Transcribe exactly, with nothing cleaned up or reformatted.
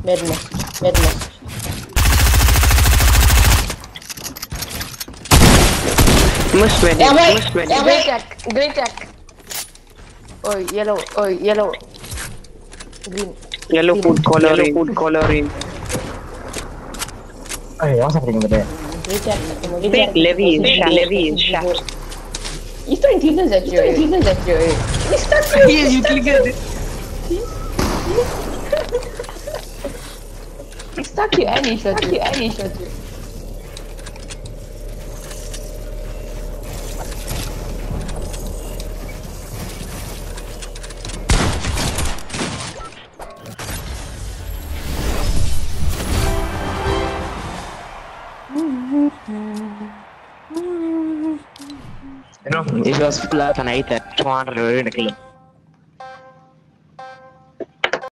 Madness. Madness. Must ready. Yeah, wait. Must ready. Yeah, Great wait. tech. Great tech. Oh, yellow. Oh, yellow. Green. Yellow Green. food coloring. Yellow food coloring. Okay, what's happening over there? Retake. Fake Levi is shot. Levi is shot. Isto é inteligência, tio. Inteligência, tio. Isto é Yeah, you clicked it. Isto aqui é nicho, tio. É nicho, tio. You know, if it was flat and I hit that two hundred in a kill.